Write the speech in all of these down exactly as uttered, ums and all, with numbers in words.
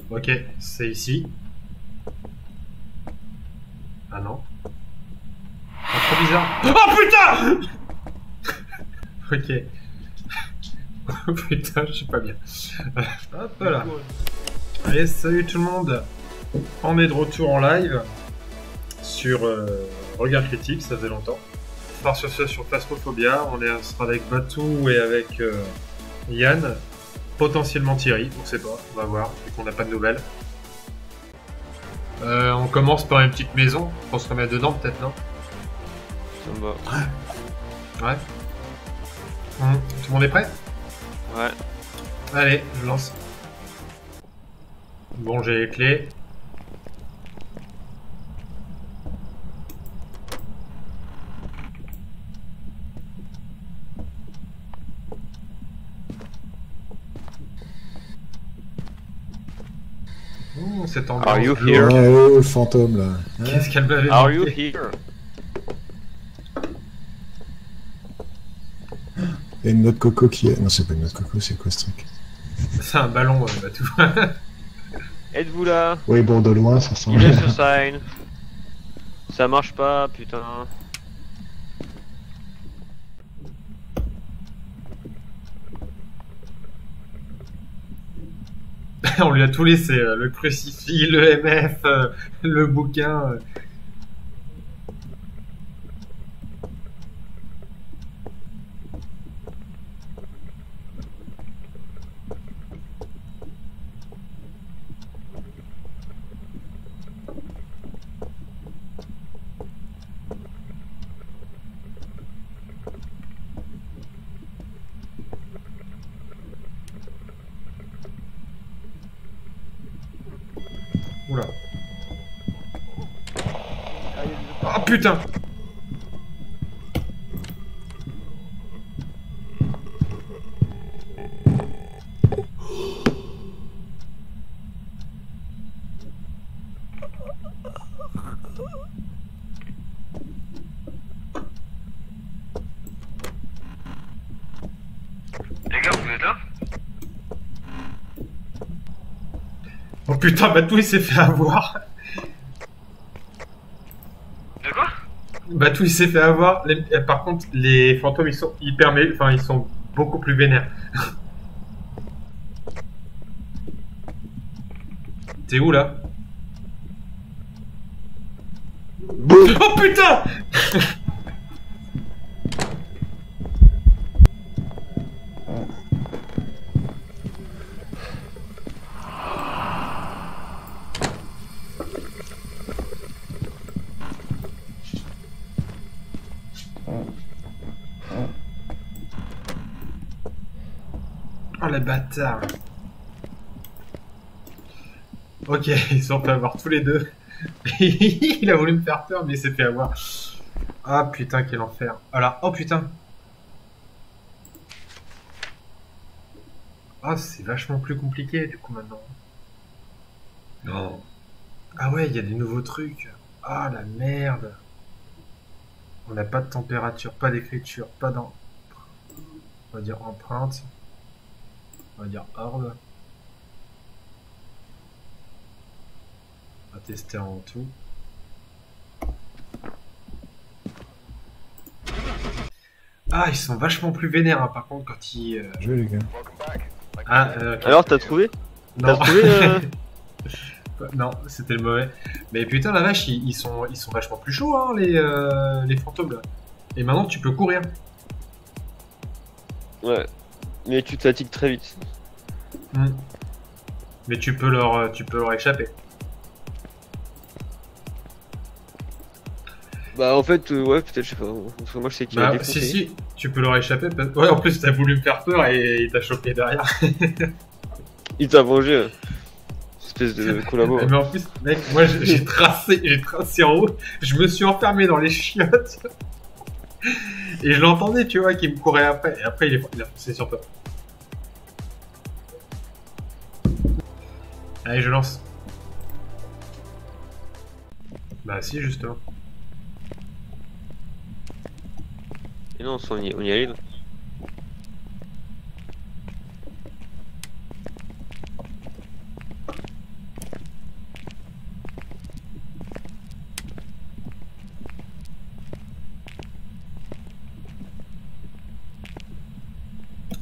Ok, c'est ici. Ah non. Ah, trop bizarre. Oh putain. Ok. Oh putain, je suis pas bien. Hop là. Allez, salut tout le monde. On est de retour en live sur euh, Regard Critique, ça faisait longtemps. On part sur ça sur Phasmophobia. On, est, on sera avec Batou et avec euh, Yann. Potentiellement Thierry, on sait pas, on va voir, vu qu'on n'a pas de nouvelles. Euh, on commence par une petite maison, on se remettre dedans peut-être, non? Ça me va. Ouais. Hum, tout le monde est prêt? Ouais. Allez, je lance. Bon, j'ai les clés. Ouh, cette ambiance. Are you here? Ouais, oh, le fantôme là. Qu'est-ce qu'elle m'avait Are you monté? here? Il y a une noix de coco qui est. Non, c'est pas une noix de coco, c'est quoi ce truc? C'est un ballon, euh, Batou. Êtes-vous là? Oui, bon, de loin, ça sent. Il est sur sign. Ça marche pas, putain. On lui a tout laissé, euh, le crucifix, le M F, euh, le bouquin. euh. Oula. Oh putain! Les gars, vous êtes là? Oh putain, Batou il s'est fait avoir! De quoi? Batou il s'est fait avoir. Les- euh, Par contre, les fantômes ils sont hyper mé... Enfin, ils sont beaucoup plus vénères. T'es où là? Oh putain! Oh le bâtard. Ok, ils sont fait avoir tous les deux. Il a voulu me faire peur mais il s'est fait avoir. Ah putain quel enfer. Voilà, oh putain. Ah c'est vachement plus compliqué du coup maintenant. Non. Ah ouais, il y a des nouveaux trucs. Ah la merde. On n'a pas de température, pas d'écriture, pas d'en... On va dire empreinte. On va dire orbe. On va tester en tout. Ah, ils sont vachement plus vénères, hein, par contre, quand ils... euh, Jouez les gars. Ah, euh, ok. Alors, t'as trouvé? Non, T'as trouvé euh... non, c'était le mauvais. Mais putain, la vache, ils, ils sont, ils sont vachement plus chauds, hein, les, euh, les fantômes, là. Et maintenant, tu peux courir. Ouais. Mais tu te fatigues très vite. Hmm. Mais tu peux leur, tu peux leur échapper. Bah, en fait, euh, ouais, peut-être, je sais pas. Parce que moi, je sais qu'il a Bah, défoncé. si, si, tu peux leur échapper. Parce... Ouais, en plus, t'as voulu me faire peur et il t'a chopé derrière. Il t'a vengé. euh. Espèce de collabo. Mais en plus, mec, moi j'ai j'ai tracé, j'ai tracé en haut, je me suis enfermé dans les chiottes. Et je l'entendais, tu vois, qui me courait après. Et après, il, est, il a foncé sur toi. Allez, je lance. Bah, si, justement. Et non, on y, on y arrive.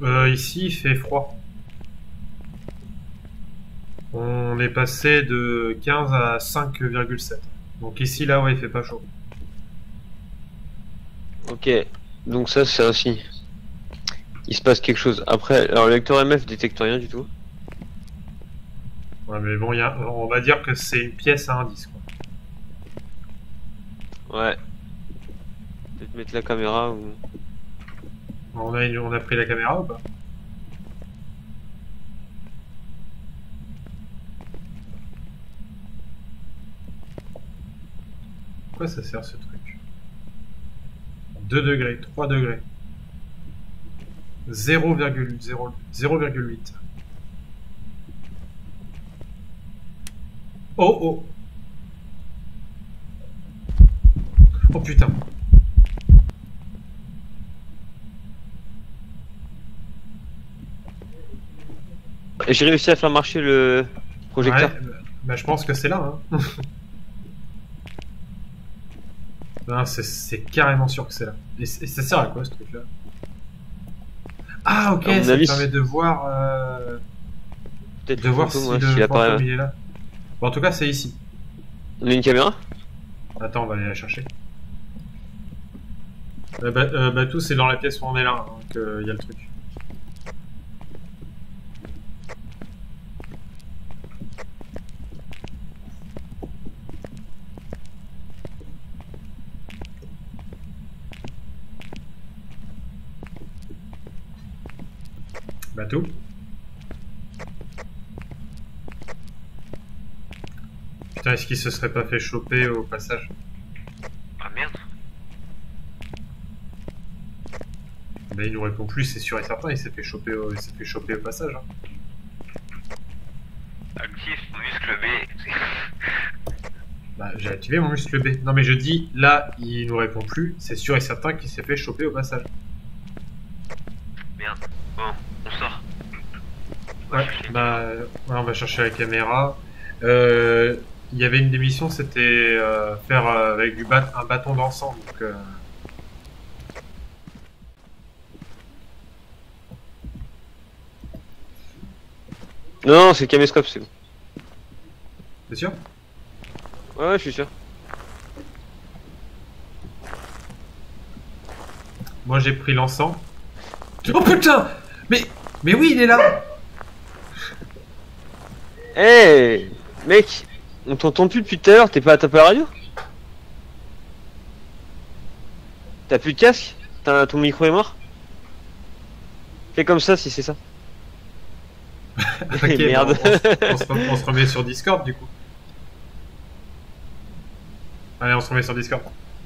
Euh, ici, il fait froid. On est passé de quinze à cinq virgule sept. Donc ici, là, ouais, il fait pas chaud. Ok, donc ça c'est un signe. Il se passe quelque chose. Après, alors le lecteur M F détecte rien du tout. Ouais, mais bon, y a, on va dire que c'est une pièce à indice, quoi. Ouais. Peut-être mettre la caméra ou... On a, une- on a pris la caméra ou pas? Pourquoi ça sert ce truc? deux degrés, trois degrés. zéro virgule huit. Oh oh. Oh putain. Et j'ai réussi à faire marcher le projecteur. Ouais, bah, bah, je pense que c'est là. Hein. Non, c'est- c'est carrément sûr que c'est là. Et, c- et ça sert à quoi ce truc là? Ah ok, À mon ça avis, te permet de voir, euh, Peut-être de voir si fantôme, ouais, le s'il apparaît. fantôme il est là. Bon, en tout cas c'est ici. On a une caméra? Attends, on va aller la chercher. Euh, bah, euh, Batou, c'est dans la pièce où on est là, hein, qu'il y a le truc. Batou? Putain, est-ce qu'il se serait pas fait choper au passage? Ah merde. Bah, il nous répond plus, c'est sûr et certain, il s'est fait choper au, il s'est fait choper au passage. Hein. Actif, muscle B. Bah, j'ai activé mon muscle B. Non, mais je dis, là, il nous répond plus, c'est sûr et certain qu'il s'est fait choper au passage. Merde. Bon, on sort. Ouais, bah, ouais, on va chercher la caméra. Euh, Il y avait une des missions, c'était euh, faire euh, avec du bat un bâton d'encens. Donc, euh... Non, non, c'est le caméscope, c'est bon. T'es sûr? Ouais, ouais, je suis sûr. Moi, j'ai pris l'encens. Oh putain! Mais, mais oui, il est là! Eh hey, mec, on t'entend plus depuis tout à l'heure, t'es pas à taper la radio? T'as plus de casque? T'as- Ton micro est mort? Fais comme ça si c'est ça. Ok, Merde. bon, on, se- on se, on se remet sur Discord du coup. Allez, on se remet sur Discord.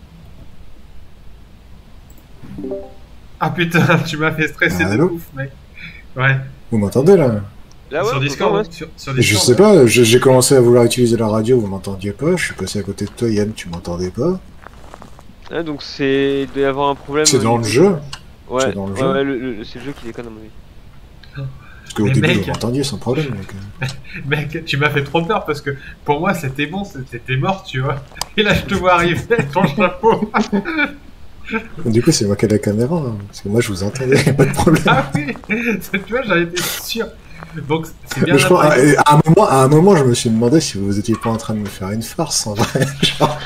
Ah putain, tu m'as fait stresser de Allô ouf, mec. Ouais, Vous m'entendez là? Là, ouais, sur on Discord. t'entend, ouais. hein, sur, sur Je Discord, sais ouais. pas, j'ai j'ai commencé à vouloir utiliser la radio, vous m'entendiez pas. Je suis passé à côté de toi, Yann, tu m'entendais pas. Ah, donc c'est... il doit y avoir un problème. C'est au dans le niveau- jeu. Ouais, C'est dans le ouais, jeu. ouais, le- le- c'est le jeu qui déconne à mon avis. Parce qu'au Mais début, mec- vous m'entendiez sans problème. Donc, euh. Mec, tu m'as fait trop peur parce que pour moi c'était bon, c'était mort, tu vois. Et là je te vois arriver avec ton chapeau. Du coup, c'est moi qui ai la caméra, hein, parce que moi je vous entendais, y a pas de problème. Ah oui, tu vois, j'en étais sûr. Donc c'est bien. Mais je crois, à, apprécié. à un moment, à un moment, je me suis demandé si vous étiez pas en train de me faire une farce en vrai. Genre,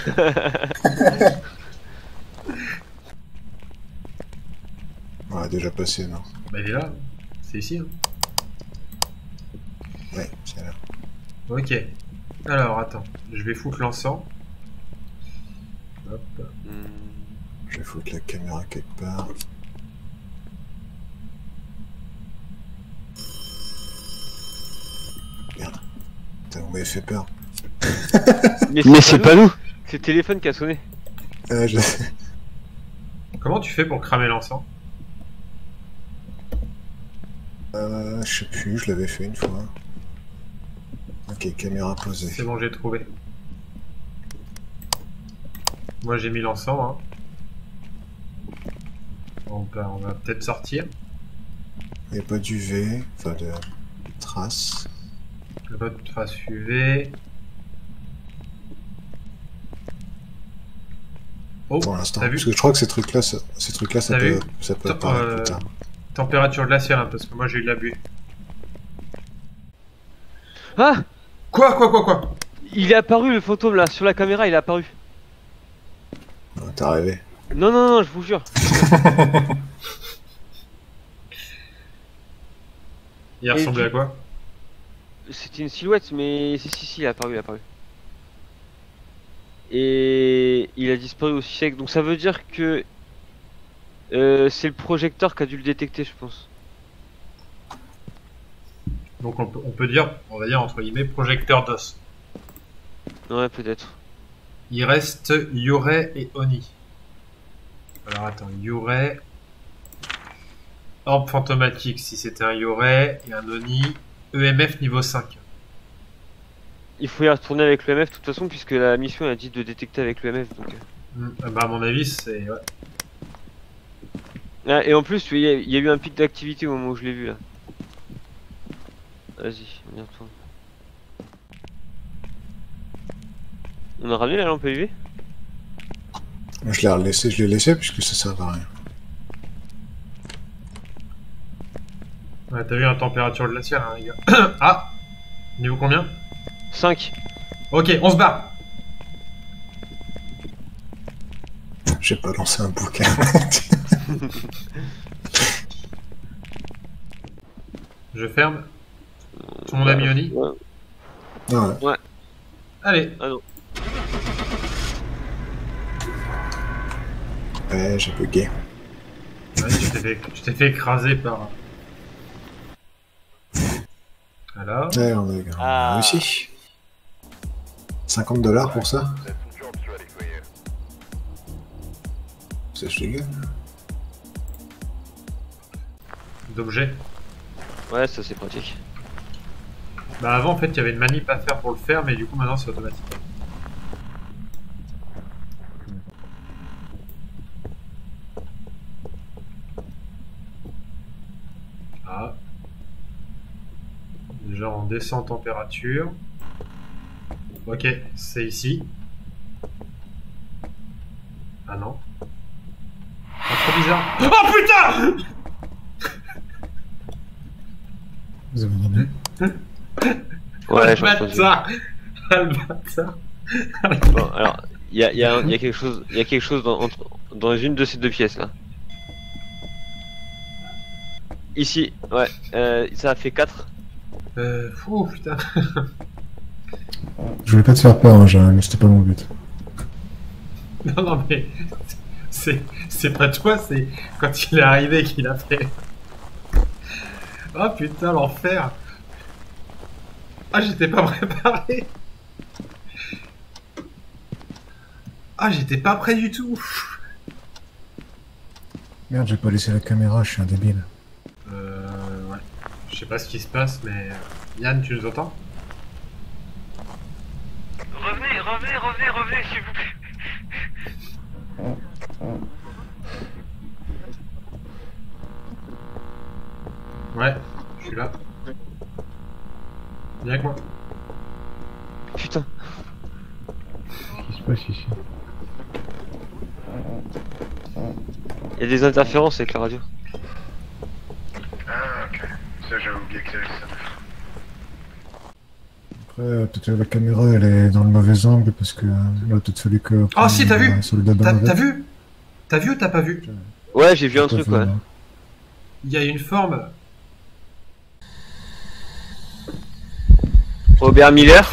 ouais, déjà passé, non? Bah il est là, c'est ici. Hein. Ouais, c'est là. Ok. Alors attends, je vais foutre l'encens. Hop. Hmm. Je vais foutre la caméra quelque part. Merde. Putain, vous m'avez fait peur. Mais c'est pas nous. C'est le téléphone qui a sonné. Euh, je... Comment tu fais pour cramer l'encens? Euh, je sais plus, je l'avais fait une fois. Ok, caméra posée. C'est bon, j'ai trouvé. Moi j'ai mis l'encens. Hein. Bon, bah, on va peut-être sortir. Il n'y a pas d'U V, enfin de traces. Le vote trace U V. Oh, Pour l'instant. t'as vu? Parce que je crois que ces trucs-là, ça- ces trucs-là, ça T'as peut, vu ça peut Attends, apparaître euh, plus tard. Température glaciale, hein, parce que moi j'ai eu de la buée. Ah! Quoi, quoi, quoi, quoi? Il est apparu le fantôme là, sur la caméra il est apparu. Oh, t'as rêvé. Non, non, non, je vous jure. Il ressemblait tu- à quoi? C'était une silhouette, mais si, si, si, il est apparu, il est apparu. Et il a disparu aussi sec, donc ça veut dire que euh, c'est le projecteur qui a dû le détecter, je pense. Donc on peut, on peut dire, on va dire entre guillemets, projecteur d'os. Ouais, peut-être. Il reste Yurei et Oni. Alors attends, Yurei... Orbe fantomatique si c'était un Yurei, et un Oni, E M F niveau cinq. Il faut y retourner avec l'E M F de toute façon, puisque la mission a dit de détecter avec l'E M F. Donc... Hmm, bah à mon avis c'est... Ouais. Ah, et en plus, il y, a, il y a eu un pic d'activité au moment où je l'ai vu là. Vas-y, on y retourne. On a ramené la lampe U V? Moi, je l'ai laissé, je l'ai laissé puisque ça sert à rien. Ouais, t'as vu la température glaciale, hein, les gars. Ah! Niveau combien? cinq. Ok, on se barre. J'ai pas lancé un bouquin. Je ferme. Tout le monde a mis Oni? Ouais. Ouais. Ouais. Allez. Ah non. Ouais, j'ai bugué. Ouais, je t'ai fait, je t'ai fait écraser par... Alors... Ouais, on a, on a Ah. réussi. cinquante dollars pour ça? C'est génial. D'objets. Ouais, ça c'est pratique. Bah avant en fait il y avait une manip à faire pour le faire mais du coup maintenant c'est automatique. Ah. Déjà on descend en température. Ok, c'est ici. Ah non. Ah, trop bizarre. Oh putain! Vous avez entendu? Ouais, le j'ai entendu. bâtard. Ah, le bâtard. Bon, alors, il y a, y, a un- y a quelque chose, y a quelque chose dans, entre, dans une de ces deux pièces là. Ici, ouais, euh, ça a fait quatre. Euh, fou, putain. Je voulais pas te faire peur, hein, Jérémy, mais c'était pas mon but. Non, non, mais c'est c'est pas toi, c'est quand il est arrivé qu'il a fait. Oh putain, l'enfer. Ah, j'étais pas préparé. Ah, j'étais pas prêt du tout. Merde, j'ai pas laissé la caméra, je suis un débile. Euh, ouais. Je sais pas ce qui se passe, mais Yann, tu nous entends? Revenez, revenez, revenez, revenez, s'il vous plaît. Ouais, je suis là. Viens avec moi. Putain. Qu'est-ce qui se passe ici? Il y a des interférences avec la radio. Ah, ok. Ça, j'ai oublié que ça. Après, euh, peut-être que la caméra elle est dans le mauvais angle parce que euh, il a peut-être fallu que. Oh, si, t'as vu? un soldat T'as avec. t'as vu? T'as vu ou t'as pas vu? Ouais, j'ai vu un Pas truc, vu, ouais. non. Il y a une forme. Robert Miller.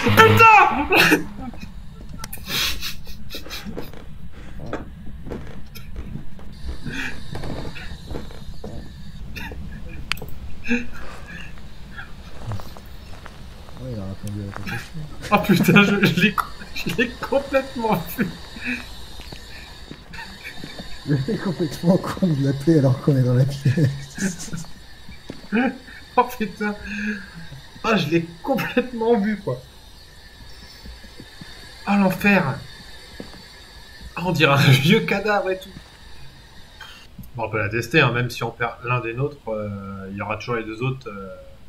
Ouais, il a répondu à ta question. Oh putain, je, je l'ai je l'ai complètement vu. Il est complètement con de l'appeler alors qu'on est dans la pièce. Oh putain. Ah, je l'ai complètement vu, quoi. Ah, l'enfer. Ah, on dirait un vieux cadavre et tout. Bon, on peut la tester, hein, même si on perd l'un des nôtres, euh, il y aura toujours les deux autres. euh.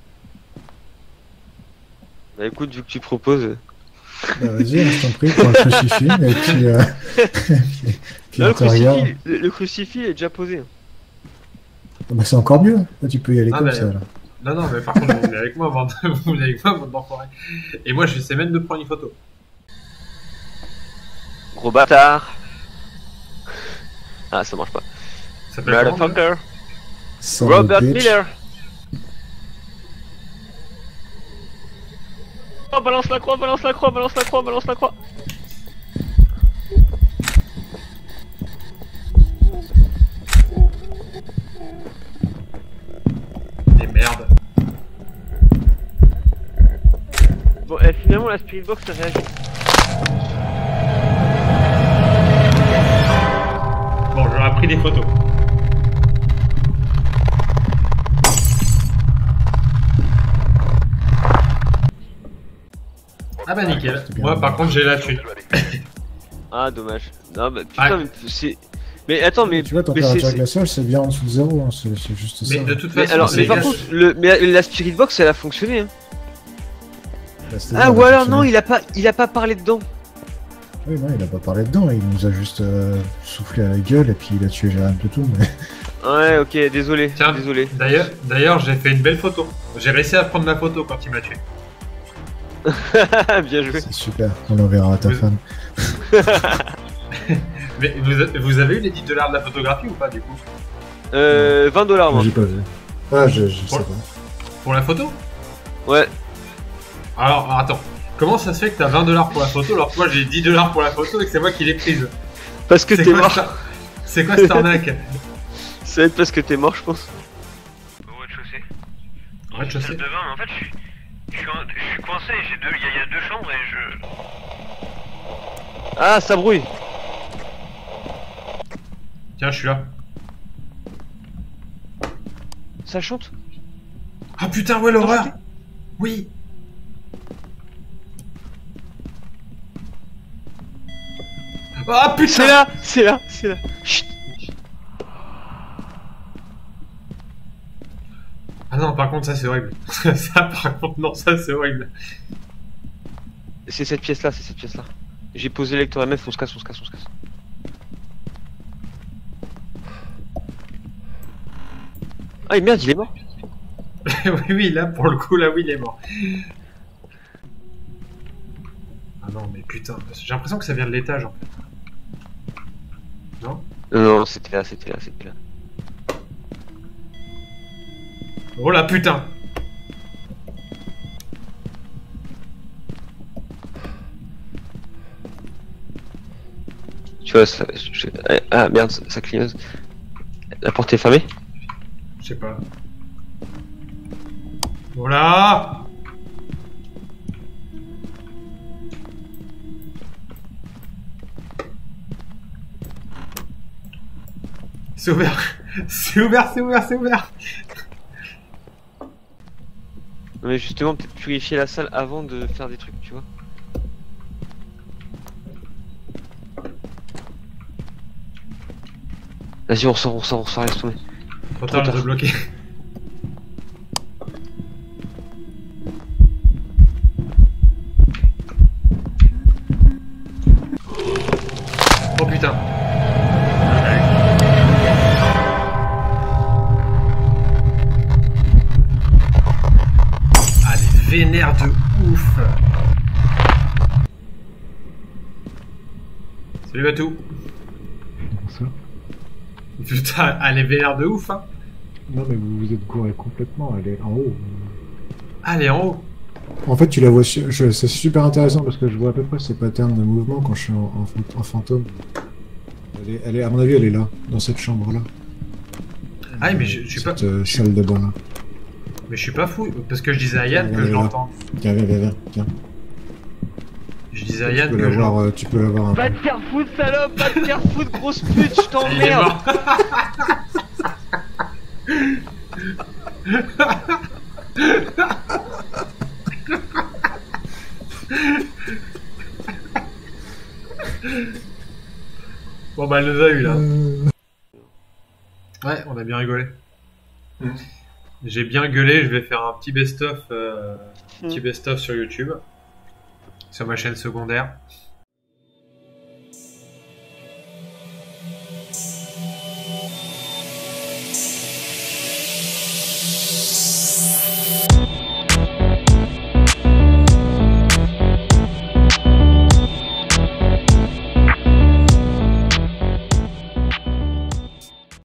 Bah écoute, vu que tu proposes. Bah vas-y, je t'en prie, prends le crucifix et puis. Euh... puis, puis Là, le on te regarde. crucifix, le, le crucifix est déjà posé. Bah, c'est encore mieux. Là, tu peux y aller Ah, comme bah, ça. Là. Non, non, mais par contre, vous venez avec moi, bande, vous venez avec moi, bande d'enfoirés. Et moi, je sais même de prendre une photo. Gros bâtard. Ah, ça marche pas. Ça s'appelle comment, déjà Motherfucker. Son of Robert bitch. Miller. Oh, balance la croix, balance la croix, balance la croix, balance la croix. Et merde. Bon, et finalement, la Spirit Box a réagi. Bon, j'aurais pris des photos. Ah bah nickel. Moi, par contre, j'ai la thune. Ah, dommage. Non, bah putain, Ah. mais c'est. Mais attends, mais. Tu vois, mais température c'est- glaciale, c'est bien en dessous de zéro. Hein. C'est c'est juste ça. Mais de toute Mais façon, alors, c'est mais par gaz. contre, le, mais la Spirit Box, elle a fonctionné. Hein. Bah, c'est-à-dire, Ah, ou elle a alors fonctionné. non, il a pas, il a pas parlé dedans. Oui, non, il a pas parlé dedans. Il nous a juste euh, soufflé à la gueule et puis il a tué Jérém de tout. Mais... Ouais, ok, désolé, Tiens, désolé. D'ailleurs, d'ailleurs, j'ai fait une belle photo. J'ai réussi à prendre ma photo quand il m'a tué. Bien joué. C'est super. On enverra à ta Oui. femme. Mais vous, vous avez eu les dix dollars de la photographie ou pas du coup? Euh, vingt dollars, moi. J'ai pas vu. Ah, je, je sais Pour- pas. Pour la photo? Ouais. Alors, alors, attends. Comment ça se fait que t'as vingt dollars pour la photo alors que moi j'ai dix dollars pour la photo et que c'est moi qui l'ai prise? Parce que C'est t'es quoi mort. ça C'est quoi cette arnaque? Ça va être parce que t'es mort, je pense. Au rez-de-chaussée. Rez-de-chaussée. Salle de bain, mais en fait, je suis, je suis, un- je suis coincé. J'ai deux, il y, a- il y a deux chambres et je. Ah, ça brouille. Tiens, je suis là. Ça chante. Ah putain, ouais, l'horreur! Oui! Ah putain! C'est là, c'est là, c'est là. Chut. Ah non, par contre, ça c'est horrible. Ça, par contre, non, ça c'est horrible. C'est cette pièce là, c'est cette pièce là. J'ai posé le lecteur M F, on se casse, on se casse, on se casse. Ah, et merde, il est mort. Oui, oui, là, pour le coup, là, oui, il est mort. Ah non, mais putain, j'ai l'impression que ça vient de l'étage en fait. Non? Non, non, c'était là, c'était là, c'était là. Oh la putain! Tu vois, ça. je- Ah merde, ça, ça clignote. La porte est fermée? Je sais pas. Voilà! C'est ouvert! C'est ouvert, c'est ouvert, c'est ouvert! Non, mais justement, peut-être purifier la salle avant de faire des trucs, tu vois. Vas-y, on ressort, on ressort, on ressort, laisse tomber. Trop tard, Trop je tard. dois bloquer. Oh putain! Ah, les vénères de ouf! Salut Batou! Ça. Putain, elle est vénère de ouf, hein! Non, mais vous vous êtes gouré complètement. Elle est en haut. Ah, elle est en haut! En fait, tu la vois. su- je- C'est super intéressant parce que je vois à peu près ses patterns de mouvement quand je suis en, en fant- en fantôme. Elle est, elle est, à mon avis, elle est là, dans cette chambre-là. Ah, mais je, je suis pas. Cette euh, salle de bain là. Mais je suis pas fou, parce que je disais à Yann que je l'entends. Viens, viens, viens, viens. Tiens. Je disais à Tu Yann peux que je l'avoir, l'entends. euh, tu peux l'avoir un Va peu. te faire foutre, salope! Va te faire foutre, grosse pute, je Il est t'emmerde! mort! Bon bah elle nous a eu là. Euh, Ouais, on a bien rigolé. J'ai bien gueulé, je vais faire un petit best-of euh, Mm. petit best-of sur YouTube. Sur ma chaîne secondaire.